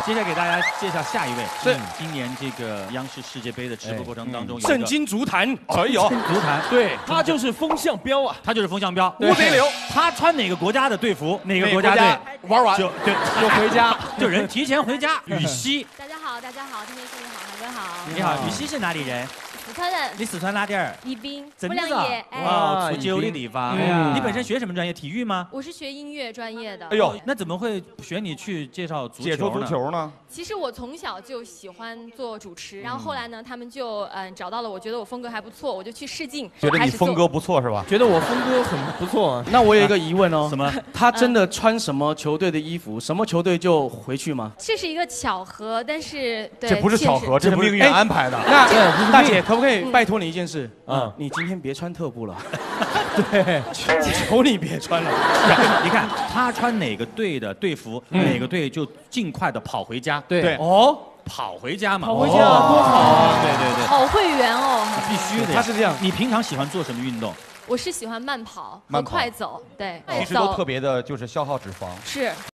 接下来给大家介绍下一位， 是今年这个央视世界杯的直播过程当中， 圣经足坛， 哎呦，足坛， 对，他就是风向标啊， 他就是风向标， 乌贼流， 他穿哪个国家的队服，哪个国家队玩完就回家， 就人提前回家。羽西， 大家好，大家好，天天兄弟好，韩哥好。 你好，羽西是哪里人？ 四川人。 你四川哪点儿？ 宜宾。 真的啊？哇，出九的地方。你本身学什么专业？体育吗？ 我是学音乐专业的。 哎呦，那怎么会选你去介绍足球呢？ 解说足球呢？ 其实我从小就喜欢做主持，然后后来呢，他们就找到了我，觉得我风格还不错，我就去试镜。 觉得你风格不错是吧？ 觉得我风格很不错。那我有一个疑问哦， 什么？ 他真的穿什么球队的衣服，什么球队就回去吗？ 这是一个巧合，但是对， 这不是巧合，这是命运安排的。 那大姐可不可以拜托你一件事？你今天别穿特步了。对，求你别穿了。 你看他穿哪个队的队服，哪个队就尽快的跑回家。 对，哦， 跑回家嘛， 跑回家多好啊！ 对对对， 好会员哦， 必须的。 他是这样， 你平常喜欢做什么运动？ 我是喜欢慢跑和快走，对， 其实都特别的，就是消耗脂肪。 是。